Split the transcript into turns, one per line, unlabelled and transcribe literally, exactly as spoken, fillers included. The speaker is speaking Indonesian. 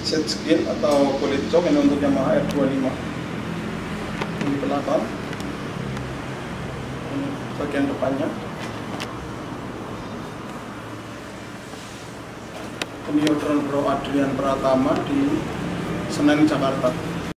set skin atau kulit cok ini untuk Yamaha R dua puluh lima. Ini belakang, ini bagian depannya. Ini orderan Bro Adrian Pratama di Senen, Jakarta.